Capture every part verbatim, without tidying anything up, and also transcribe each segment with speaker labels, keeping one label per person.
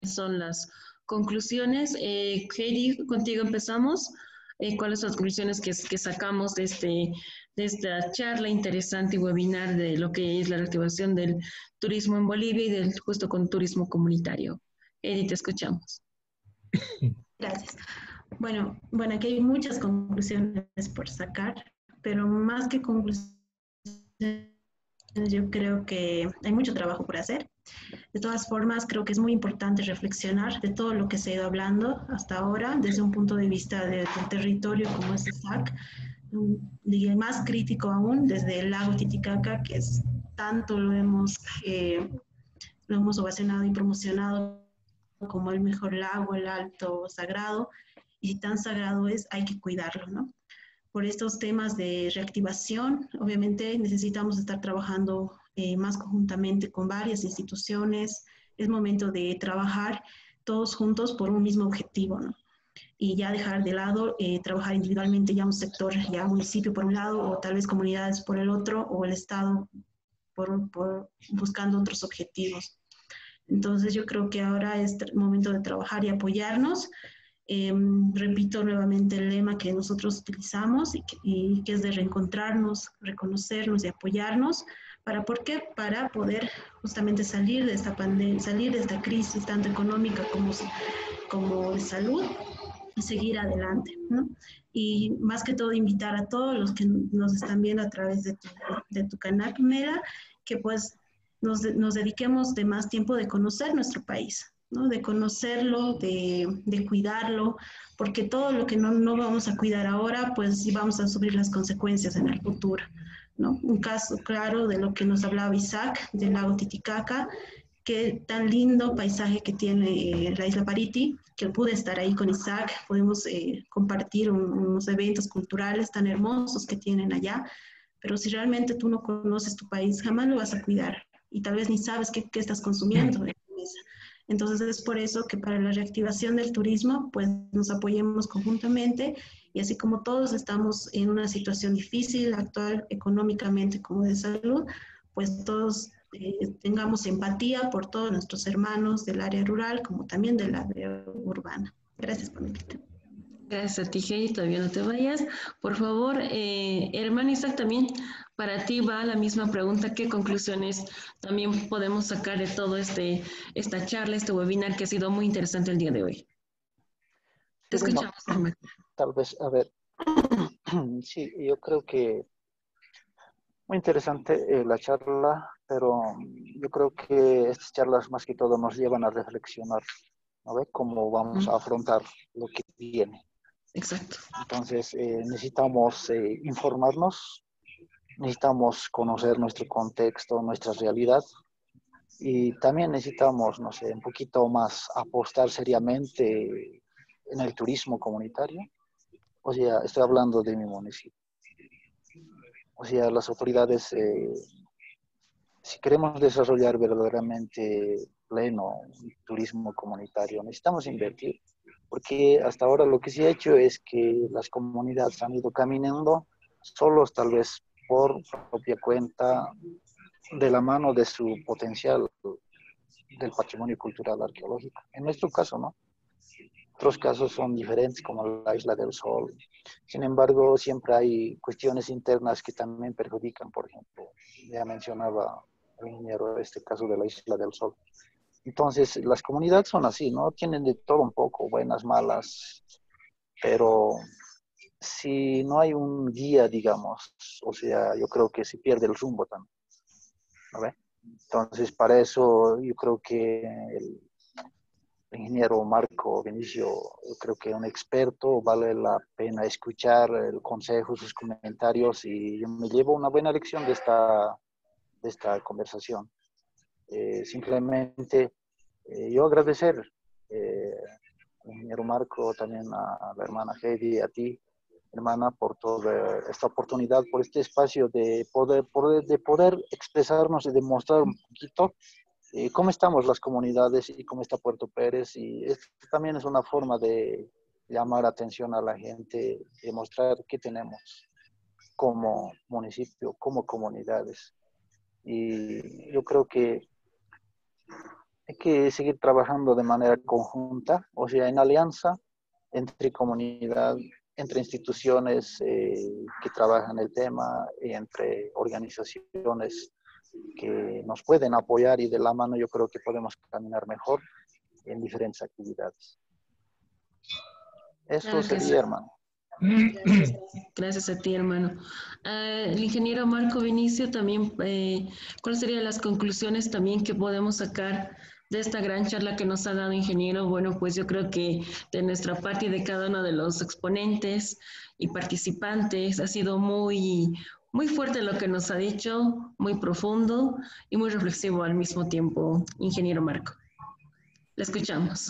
Speaker 1: son las conclusiones. Eh, Heidi, contigo empezamos. Eh, ¿cuáles son las conclusiones que, que sacamos de, este, de esta charla interesante y webinar de lo que es la reactivación del turismo en Bolivia y del justo con turismo comunitario? Heidi, te escuchamos.
Speaker 2: Gracias. Bueno, bueno, aquí hay muchas conclusiones por sacar, pero más que conclusiones, yo creo que hay mucho trabajo por hacer. De todas formas, creo que es muy importante reflexionar de todo lo que se ha ido hablando hasta ahora, desde un punto de vista de, del territorio como es ISAC, y más crítico aún desde el lago Titicaca, que es tanto lo hemos, eh, lo hemos ovacionado y promocionado como el mejor lago, el alto sagrado, y si tan sagrado es, hay que cuidarlo, ¿no? Por estos temas de reactivación, obviamente necesitamos estar trabajando eh, más conjuntamente con varias instituciones. Es momento de trabajar todos juntos por un mismo objetivo, ¿no? Y ya dejar de lado eh, trabajar individualmente ya un sector, ya un municipio por un lado, o tal vez comunidades por el otro, o el Estado por, por buscando otros objetivos. Entonces yo creo que ahora es momento de trabajar y apoyarnos. Eh, repito nuevamente el lema que nosotros utilizamos y que, y que es de reencontrarnos, reconocernos y apoyarnos. ¿Para por qué? Para poder justamente salir de esta pandemia, salir de esta crisis tanto económica como, como de salud y seguir adelante, ¿no? Y más que todo invitar a todos los que nos están viendo a través de tu, de tu canal, Mera, que pues nos, nos dediquemos de más tiempo de conocer nuestro país, ¿no? De conocerlo, de, de cuidarlo, porque todo lo que no, no vamos a cuidar ahora, pues sí vamos a sufrir las consecuencias en el futuro, ¿no? Un caso claro de lo que nos hablaba Isaac, del lago Titicaca, qué tan lindo paisaje que tiene eh, la isla Pariti, que pude estar ahí con Isaac, pudimos eh, compartir un, unos eventos culturales tan hermosos que tienen allá, pero si realmente tú no conoces tu país, jamás lo vas a cuidar y tal vez ni sabes qué, qué estás consumiendo en la mesa. Entonces es por eso que para la reactivación del turismo, pues nos apoyemos conjuntamente y así como todos estamos en una situación difícil actual económicamente como de salud, pues todos eh, tengamos empatía por todos nuestros hermanos del área rural como también del área urbana. Gracias por mi invitación.
Speaker 1: Gracias a ti, Heidi, todavía no te vayas. Por favor, eh, hermano Isaac, también para ti va la misma pregunta. ¿Qué conclusiones también podemos sacar de todo este, esta charla, este webinar que ha sido muy interesante el día de hoy? Te
Speaker 3: Sí, bueno,
Speaker 1: escuchamos, hermano.
Speaker 3: tal vez, a ver, sí, yo creo que muy interesante eh, la charla, pero yo creo que estas charlas más que todo nos llevan a reflexionar, ¿no ve? Cómo vamos a afrontar lo que viene.
Speaker 1: Exacto.
Speaker 3: Entonces, eh, necesitamos eh, informarnos, necesitamos conocer nuestro contexto, nuestra realidad y también necesitamos, no sé, un poquito más apostar seriamente en el turismo comunitario. O sea, estoy hablando de mi municipio. O sea, las autoridades, eh, si queremos desarrollar verdaderamente pleno turismo comunitario, necesitamos invertir, porque hasta ahora lo que se ha hecho es que las comunidades han ido caminando solos, tal vez por propia cuenta, de la mano de su potencial del patrimonio cultural arqueológico. En nuestro caso, ¿no? Otros casos son diferentes, como la Isla del Sol. Sin embargo, siempre hay cuestiones internas que también perjudican. Por ejemplo, ya mencionaba el ingeniero este caso de la Isla del Sol. Entonces, las comunidades son así, ¿no? Tienen de todo un poco, buenas, malas, pero si no hay un guía, digamos, o sea, yo creo que se pierde el rumbo también, ¿no ve? Entonces, para eso yo creo que el ingeniero Marco Vinicio, yo creo que un experto, vale la pena escuchar el consejo, sus comentarios y yo me llevo una buena lección de esta, de esta conversación. Eh, simplemente eh, yo agradecer eh, al ingeniero Marco, también a la hermana Heidi, a ti, hermana, por toda esta oportunidad, por este espacio de poder, poder, de poder expresarnos y demostrar un poquito eh, cómo estamos las comunidades y cómo está Puerto Pérez. Y esto también es una forma de llamar atención a la gente, de mostrar qué tenemos como municipio, como comunidades. Y yo creo que hay que seguir trabajando de manera conjunta, o sea, en alianza entre comunidad, entre instituciones eh, que trabajan el tema y entre organizaciones que nos pueden apoyar, y de la mano yo creo que podemos caminar mejor en diferentes actividades. Eso
Speaker 1: Claro que sí.
Speaker 3: sería, hermano.
Speaker 1: Gracias, gracias a ti, hermano. Uh, el ingeniero Marco Vinicio, también, eh, ¿cuáles serían las conclusiones también que podemos sacar de esta gran charla que nos ha dado, ingeniero? Bueno, pues yo creo que de nuestra parte y de cada uno de los exponentes y participantes ha sido muy, muy fuerte lo que nos ha dicho, muy profundo y muy reflexivo al mismo tiempo, ingeniero Marco. Le escuchamos.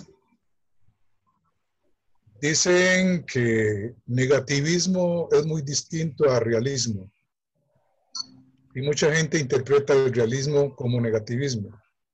Speaker 4: Dicen que negativismo es muy distinto a realismo. Y mucha gente interpreta el realismo como negativismo.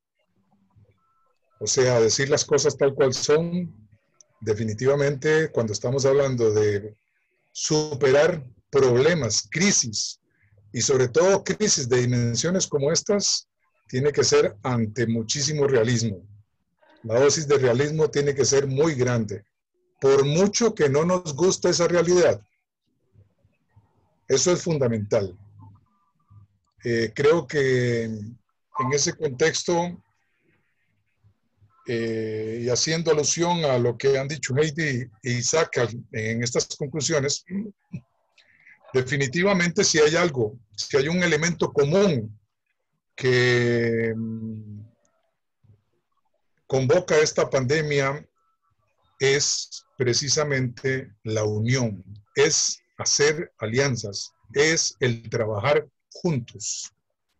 Speaker 4: O sea, decir las cosas tal cual son, definitivamente cuando estamos hablando de superar problemas, crisis, y sobre todo crisis de dimensiones como estas, tiene que ser ante muchísimo realismo. La dosis de realismo tiene que ser muy grande. Por mucho que no nos guste esa realidad. Eso es fundamental. Eh, creo que en ese contexto, eh, y haciendo alusión a lo que han dicho Heidi e Isaac en estas conclusiones, definitivamente si hay algo, si hay un elemento común que convoca esta pandemia, es precisamente la unión, es hacer alianzas, es el trabajar juntos.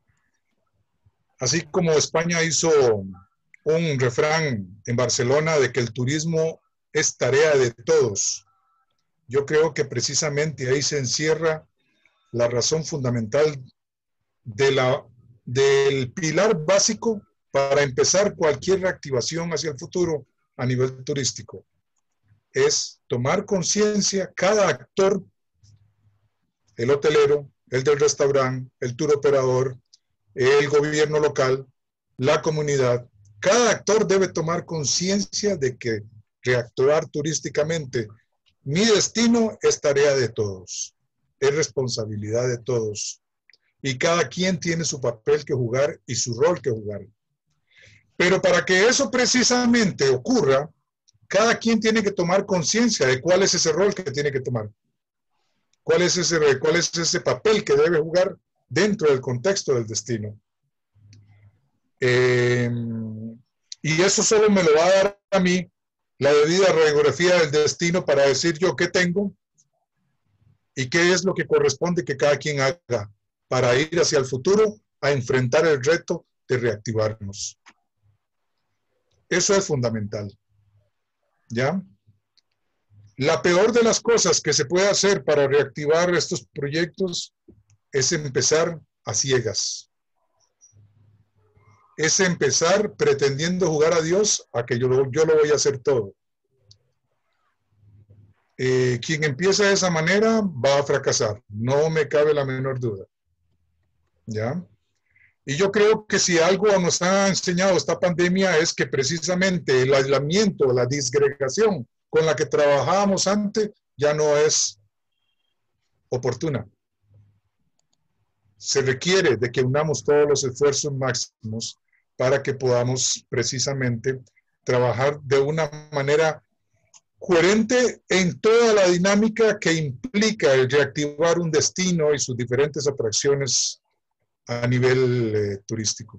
Speaker 4: Así como España hizo un refrán en Barcelona de que el turismo es tarea de todos, yo creo que precisamente ahí se encierra la razón fundamental de la, del pilar básico para empezar cualquier reactivación hacia el futuro a nivel turístico. Es tomar conciencia, cada actor, el hotelero, el del restaurante, el tour operador, el gobierno local, la comunidad, cada actor debe tomar conciencia de que reactivar turísticamente mi destino es tarea de todos, es responsabilidad de todos, y cada quien tiene su papel que jugar y su rol que jugar. Pero para que eso precisamente ocurra, cada quien tiene que tomar conciencia de cuál es ese rol que tiene que tomar. ¿Cuál es ese, cuál es ese papel que debe jugar dentro del contexto del destino? Eh, y eso solo me lo va a dar a mí la debida radiografía del destino para decir yo qué tengo y qué es lo que corresponde que cada quien haga para ir hacia el futuro a enfrentar el reto de reactivarnos. Eso es fundamental. ¿Ya? La peor de las cosas que se puede hacer para reactivar estos proyectos es empezar a ciegas. Es empezar pretendiendo jugar a Dios a que yo, yo lo voy a hacer todo. Eh, quien empieza de esa manera va a fracasar, no me cabe la menor duda. ¿Ya? Y yo creo que si algo nos ha enseñado esta pandemia es que precisamente el aislamiento, la disgregación con la que trabajábamos antes ya no es oportuna. Se requiere de que unamos todos los esfuerzos máximos para que podamos precisamente trabajar de una manera coherente en toda la dinámica que implica el reactivar un destino y sus diferentes atracciones a nivel eh, turístico.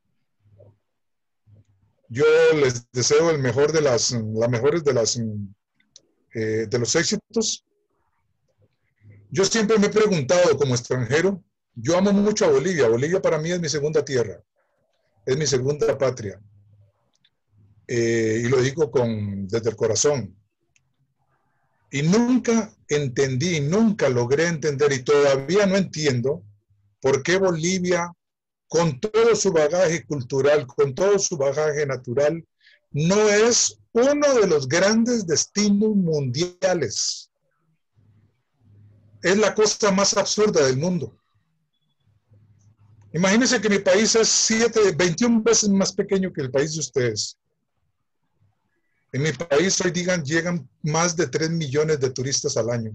Speaker 4: Yo les deseo el mejor de las, las mejores de las eh, de los éxitos. Yo siempre me he preguntado como extranjero, yo amo mucho a Bolivia. Bolivia para mí es mi segunda tierra, es mi segunda patria. Eh, y lo digo con, desde el corazón. Y nunca entendí, nunca logré entender y todavía no entiendo por qué Bolivia, con todo su bagaje cultural, con todo su bagaje natural, no es uno de los grandes destinos mundiales. Es la cosa más absurda del mundo. Imagínense que mi país es siete, veintiuna veces más pequeño que el país de ustedes. En mi país hoy digan, llegan más de tres millones de turistas al año.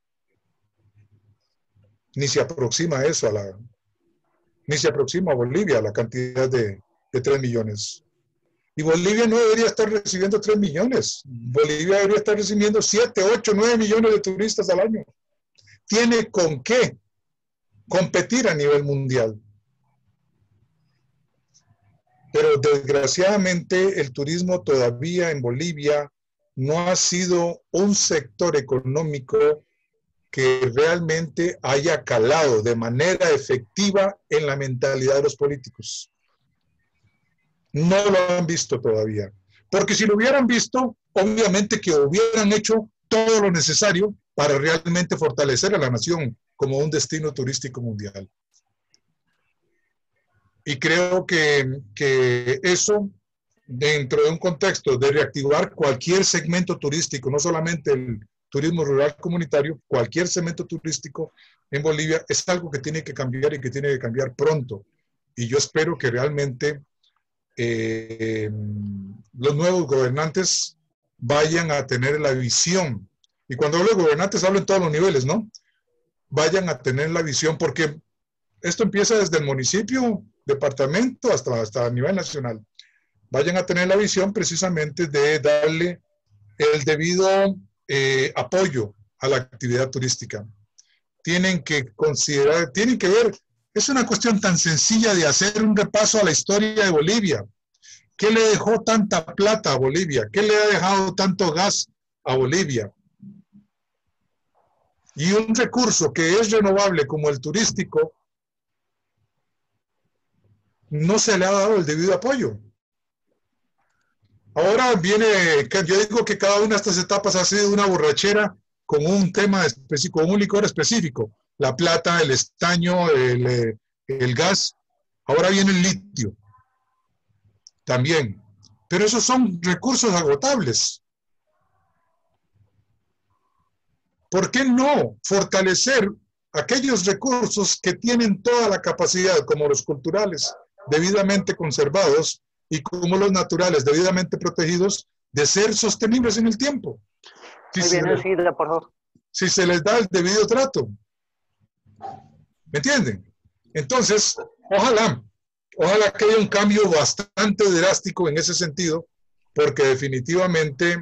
Speaker 4: Ni se aproxima eso a la, ni se aproxima a Bolivia la cantidad de, de tres millones. Y Bolivia no debería estar recibiendo tres millones. Bolivia debería estar recibiendo siete, ocho, nueve millones de turistas al año. Tiene con qué competir a nivel mundial. Pero desgraciadamente el turismo todavía en Bolivia no ha sido un sector económico que realmente haya calado de manera efectiva en la mentalidad de los políticos. No lo han visto todavía. Porque si lo hubieran visto, obviamente que hubieran hecho todo lo necesario para realmente fortalecer a la nación como un destino turístico mundial. Y creo que, que eso, dentro de un contexto de reactivar cualquier segmento turístico, no solamente el turismo rural comunitario, cualquier segmento turístico en Bolivia, es algo que tiene que cambiar y que tiene que cambiar pronto. Y yo espero que realmente eh, los nuevos gobernantes vayan a tener la visión. Y cuando hablo de gobernantes, hablo en todos los niveles, ¿no? Vayan a tener la visión, porque esto empieza desde el municipio, departamento, hasta, hasta a nivel nacional. Vayan a tener la visión precisamente de darle el debido eh, apoyo a la actividad turística. Tienen que considerar, tienen que ver, es una cuestión tan sencilla de hacer un repaso a la historia de Bolivia. ¿Qué le dejó tanta plata a Bolivia? ¿Qué le ha dejado tanto gas a Bolivia? Y un recurso que es renovable como el turístico, no se le ha dado el debido apoyo. Ahora viene, yo digo que cada una de estas etapas ha sido una borrachera con un tema específico, con un licor específico. La plata, el estaño, el, el gas. Ahora viene el litio. También. Pero esos son recursos agotables. ¿Por qué no fortalecer aquellos recursos que tienen toda la capacidad, como los culturales, debidamente conservados, y como los naturales, debidamente protegidos, de ser sostenibles en el tiempo? Si,
Speaker 3: Muy
Speaker 4: se,
Speaker 3: bien, Isidra, por favor.
Speaker 4: si se les da el debido trato. ¿Me entienden? Entonces, ojalá, ojalá que haya un cambio bastante drástico en ese sentido, porque definitivamente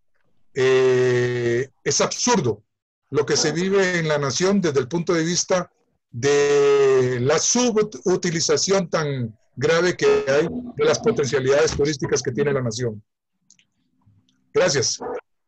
Speaker 4: eh, es absurdo lo que se vive en la nación desde el punto de vista de la subutilización tan grave que hay de las potencialidades turísticas que tiene la nación. Gracias.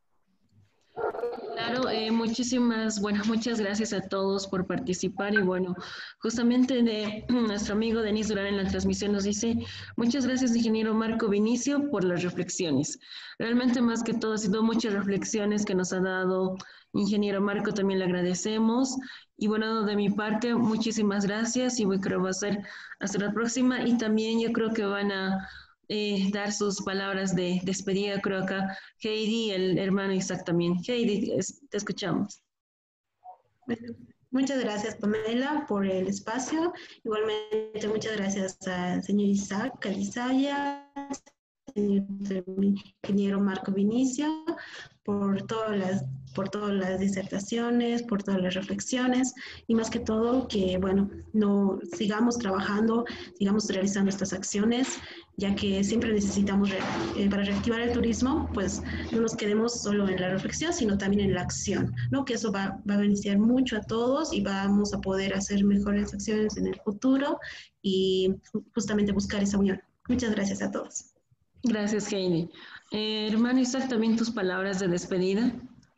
Speaker 1: Claro, eh, muchísimas, bueno, muchas gracias a todos por participar y bueno, justamente de nuestro amigo Denis Durán en la transmisión nos dice, muchas gracias ingeniero Marco Vinicio por las reflexiones. Realmente más que todo ha sido muchas reflexiones que nos ha dado ingeniero Marco, también le agradecemos y bueno, de mi parte, muchísimas gracias y bueno, creo que va a ser hasta la próxima y también yo creo que van a Eh, dar sus palabras de despedida, creo acá Heidi, el hermano Isaac también. Heidi, te escuchamos.
Speaker 2: Muchas gracias, Pamela, por el espacio. Igualmente, muchas gracias al señor Isaac Calizaya, señor ingeniero Marco Vinicio, por todas las por todas las disertaciones, por todas las reflexiones y más que todo que, bueno, no sigamos trabajando, sigamos realizando estas acciones, ya que siempre necesitamos, eh, para reactivar el turismo, pues no nos quedemos solo en la reflexión, sino también en la acción, ¿no? Que eso va, va a beneficiar mucho a todos y vamos a poder hacer mejores acciones en el futuro y justamente buscar esa unión. Muchas gracias a todos.
Speaker 1: Gracias, Heidi. Eh, hermano Isaac, también tus palabras de despedida.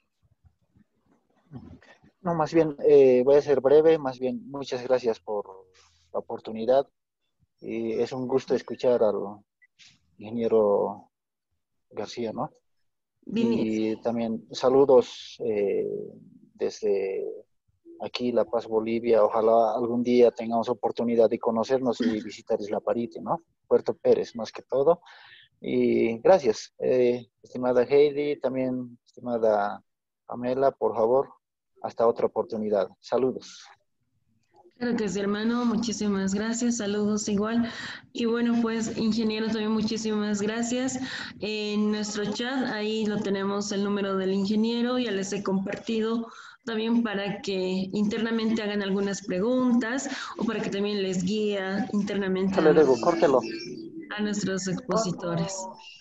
Speaker 3: No, más bien, eh, voy a ser breve, más bien, muchas gracias por la oportunidad. Y es un gusto escuchar al ingeniero García, ¿no?
Speaker 1: Vini.
Speaker 3: Y también saludos eh, desde aquí, La Paz, Bolivia. Ojalá algún día tengamos oportunidad de conocernos y visitar Isla Parite, ¿no? Puerto Pérez, más que todo. Y gracias, eh, estimada Heidi, también estimada Pamela, por favor, hasta otra oportunidad. Saludos.
Speaker 1: Claro que sí, hermano, muchísimas gracias, saludos igual. Y bueno, pues, ingeniero, también muchísimas gracias. En nuestro chat, ahí lo tenemos el número del ingeniero, ya les he compartido también para que internamente hagan algunas preguntas o para que también les guíe internamente
Speaker 3: Dale,
Speaker 1: a,
Speaker 3: Diego, córtelo.
Speaker 1: a nuestros expositores.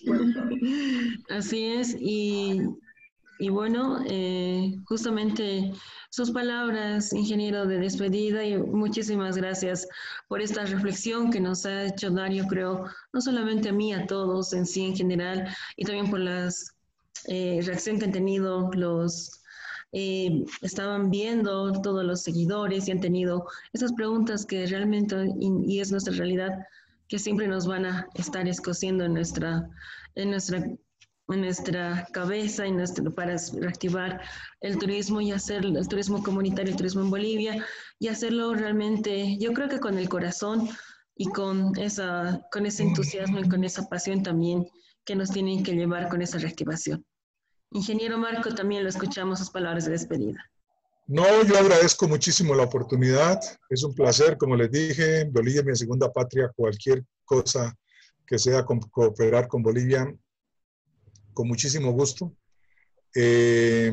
Speaker 1: Así es, y y bueno, eh, justamente sus palabras, ingeniero, de despedida, y muchísimas gracias por esta reflexión que nos ha hecho dar, yo creo, no solamente a mí, a todos en sí en general, y también por la eh, reacción que han tenido los, eh, estaban viendo todos los seguidores y han tenido esas preguntas que realmente, y, y es nuestra realidad, que siempre nos van a estar escociendo en nuestra, en nuestra en nuestra cabeza y nuestro, para reactivar el turismo y hacer el turismo comunitario, el turismo en Bolivia, y hacerlo realmente, yo creo que con el corazón y con, esa, con ese entusiasmo y con esa pasión también que nos tienen que llevar con esa reactivación. Ingeniero Marco, también lo escuchamos sus palabras de despedida.
Speaker 4: No, yo agradezco muchísimo la oportunidad. Es un placer, como les dije, Bolivia es mi segunda patria. Cualquier cosa que sea con, cooperar con Bolivia, con muchísimo gusto. Eh,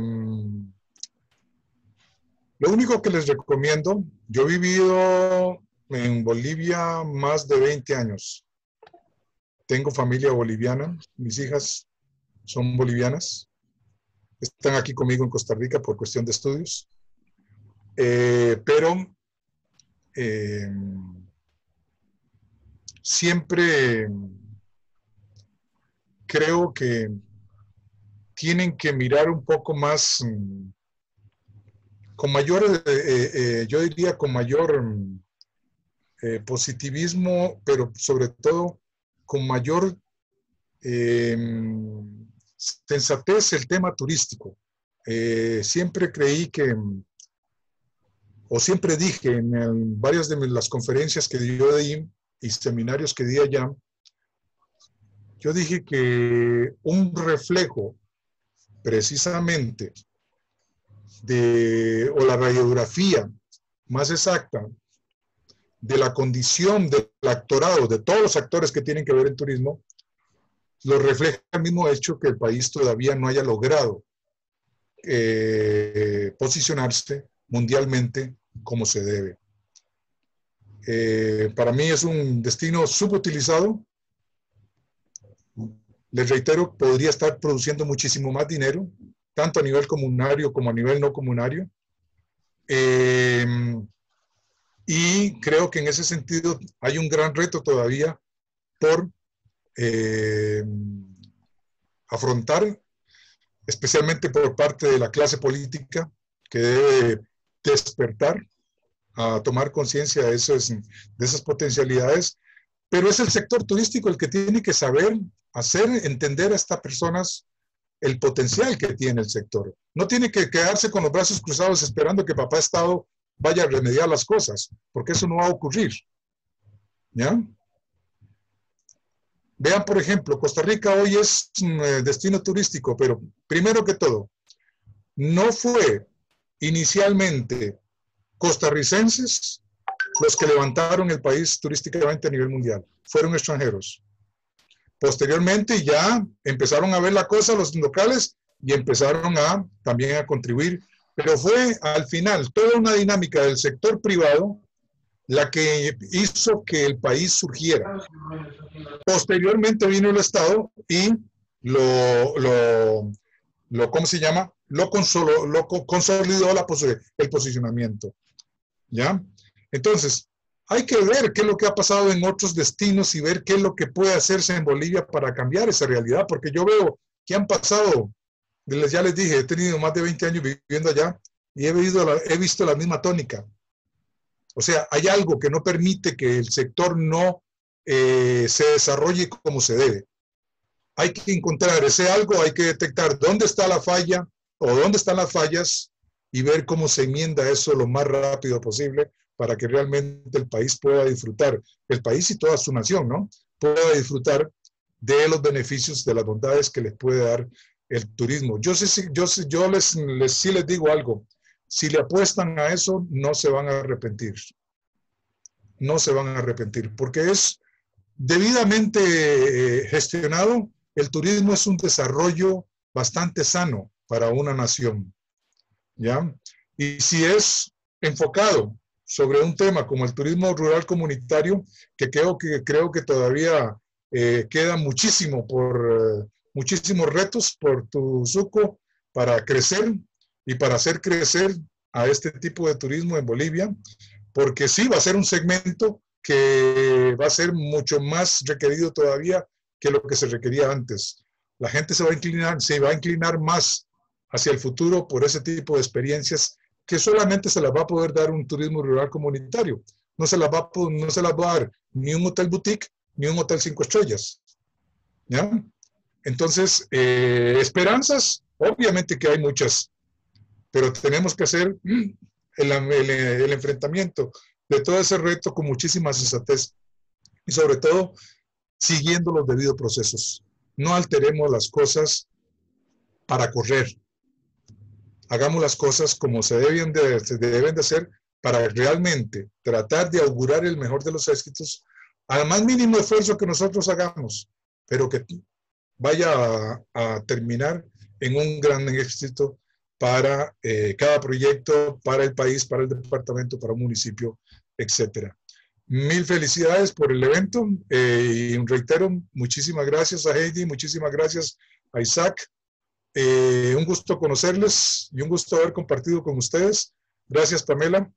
Speaker 4: lo único que les recomiendo, yo he vivido en Bolivia más de veinte años. Tengo familia boliviana, mis hijas son bolivianas. Están aquí conmigo en Costa Rica por cuestión de estudios. Eh, pero eh, siempre creo que tienen que mirar un poco más, con mayor, eh, eh, yo diría con mayor eh, positivismo, pero sobre todo con mayor eh, sensatez el tema turístico. Eh, siempre creí que, o siempre dije en el, varias de las conferencias que yo di y seminarios que di allá, yo dije que un reflejo precisamente de, o la radiografía más exacta de la condición del actorado, de todos los actores que tienen que ver en turismo, lo refleja el mismo hecho que el país todavía no haya logrado eh, posicionarse mundialmente como se debe. Eh, para mí es un destino subutilizado. Les reitero, podría estar produciendo muchísimo más dinero, tanto a nivel comunario como a nivel no comunario. Eh, y creo que en ese sentido hay un gran reto todavía por eh, afrontar, especialmente por parte de la clase política, que debe despertar a tomar conciencia de, de esas potencialidades, pero es el sector turístico el que tiene que saber hacer entender a estas personas el potencial que tiene el sector. No tiene que quedarse con los brazos cruzados esperando que papá Estado vaya a remediar las cosas, porque eso no va a ocurrir. ¿Ya? Vean, por ejemplo, Costa Rica hoy es un eh, destino turístico, pero primero que todo, no fue inicialmente costarricenses los que levantaron el país turísticamente a nivel mundial, fueron extranjeros. Posteriormente ya empezaron a ver la cosa los locales y empezaron a también a contribuir, pero fue al final toda una dinámica del sector privado la que hizo que el país surgiera. Posteriormente vino el Estado y lo, lo, lo ¿cómo se llama? Lo, consolo, lo consolidó la, el posicionamiento. ¿Ya? Entonces, hay que ver qué es lo que ha pasado en otros destinos y ver qué es lo que puede hacerse en Bolivia para cambiar esa realidad, porque yo veo que han pasado, ya les dije, he tenido más de veinte años viviendo allá y he, vivido la, he visto la misma tónica. O sea, hay algo que no permite que el sector no eh, se desarrolle como se debe. Hay que encontrar ese algo, hay que detectar dónde está la falla o dónde están las fallas y ver cómo se enmienda eso lo más rápido posible para que realmente el país pueda disfrutar, el país y toda su nación, ¿no? Pueda disfrutar de los beneficios, de las bondades que les puede dar el turismo. Yo, sé, yo, yo les, les, sí les digo algo, si le apuestan a eso, no se van a arrepentir. no se van a arrepentir, porque es debidamente eh, gestionado. El turismo es un desarrollo bastante sano para una nación, ¿ya? Y si es enfocado sobre un tema como el turismo rural comunitario, que creo que, creo que todavía eh, queda muchísimo por, eh, muchísimos retos por Tuzuco para crecer y para hacer crecer a este tipo de turismo en Bolivia, porque sí va a ser un segmento que va a ser mucho más requerido todavía que lo que se requería antes. La gente se va a inclinar, se va a inclinar más hacia el futuro por ese tipo de experiencias que solamente se las va a poder dar un turismo rural comunitario. No se las va a, no se las va a dar ni un hotel boutique, ni un hotel cinco estrellas. ¿Ya? Entonces, eh, esperanzas, obviamente que hay muchas, pero tenemos que hacer el, el, el enfrentamiento de todo ese reto con muchísima sensatez y sobre todo siguiendo los debidos procesos. No alteremos las cosas para correr. Hagamos las cosas como se deben de, se deben de hacer para realmente tratar de augurar el mejor de los éxitos al más mínimo esfuerzo que nosotros hagamos, pero que vaya a, a terminar en un gran éxito para eh, cada proyecto, para el país, para el departamento, para un municipio, etcétera. Mil felicidades por el evento eh, y reitero, muchísimas gracias a Heidi, muchísimas gracias a Isaac. Eh, un gusto conocerles y un gusto haber compartido con ustedes. Gracias, Pamela.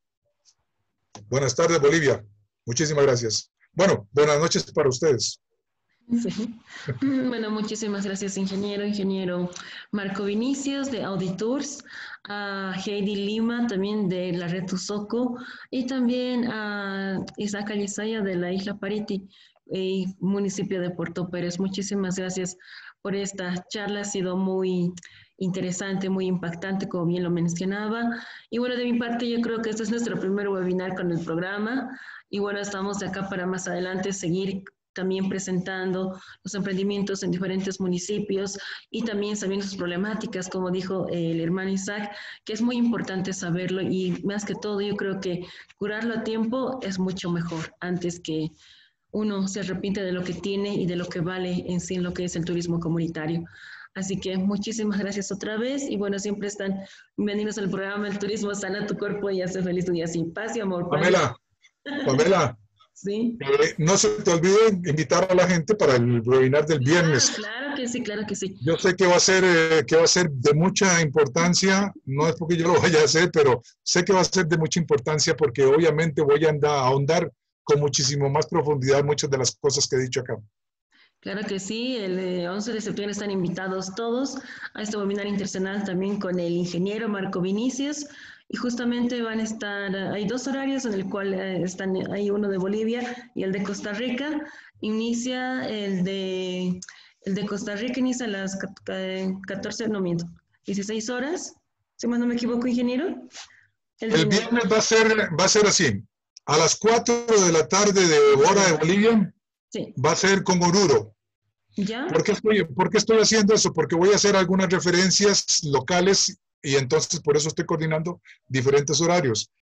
Speaker 4: Buenas tardes, Bolivia. Muchísimas gracias. Bueno, buenas noches para ustedes.
Speaker 1: Sí. Bueno, muchísimas gracias, ingeniero, ingeniero Marco Vinicius de Auditours, a Heidi Lima también de la red Tuzuco y también a Isaac Alisaya de la isla Pariti y municipio de Puerto Pérez. Muchísimas gracias por esta charla, ha sido muy interesante, muy impactante, como bien lo mencionaba. Y bueno, de mi parte yo creo que este es nuestro primer webinar con el programa y bueno, estamos de acá para más adelante seguir también presentando los emprendimientos en diferentes municipios y también sabiendo sus problemáticas, como dijo el hermano Isaac, que es muy importante saberlo y más que todo yo creo que curarlo a tiempo es mucho mejor antes que uno se arrepiente de lo que tiene y de lo que vale en sí en lo que es el turismo comunitario. Así que muchísimas gracias otra vez y bueno, siempre están bienvenidos al programa El Turismo Sana tu Cuerpo y hace feliz tu día sin paz y amor.
Speaker 4: Pamela, Pamela.
Speaker 1: Sí.
Speaker 4: Eh, no se te olvide invitar a la gente para el webinar del viernes.
Speaker 1: Ah, claro que sí, claro que sí.
Speaker 4: Yo sé que va a ser, eh, que va a ser de mucha importancia, no es porque yo lo vaya a hacer, pero sé que va a ser de mucha importancia porque obviamente voy a, andar, a ahondar con muchísimo más profundidad muchas de las cosas que he dicho acá.
Speaker 1: Claro que sí, el once de septiembre están invitados todos a este webinar internacional también con el ingeniero Marco Vinicius. Y justamente van a estar, hay dos horarios en el cual están, hay uno de Bolivia y el de Costa Rica. Inicia el de, el de Costa Rica inicia a las catorce, no miento, dieciséis horas, si más no me equivoco, ingeniero.
Speaker 4: El, el viernes va a, ser, va a ser así, a las cuatro de la tarde de hora de Bolivia, sí. Va a ser con Oruro.
Speaker 1: ¿Ya?
Speaker 4: ¿Por qué estoy, por qué estoy haciendo eso? Porque voy a hacer algunas referencias locales y entonces por eso estoy coordinando diferentes horarios.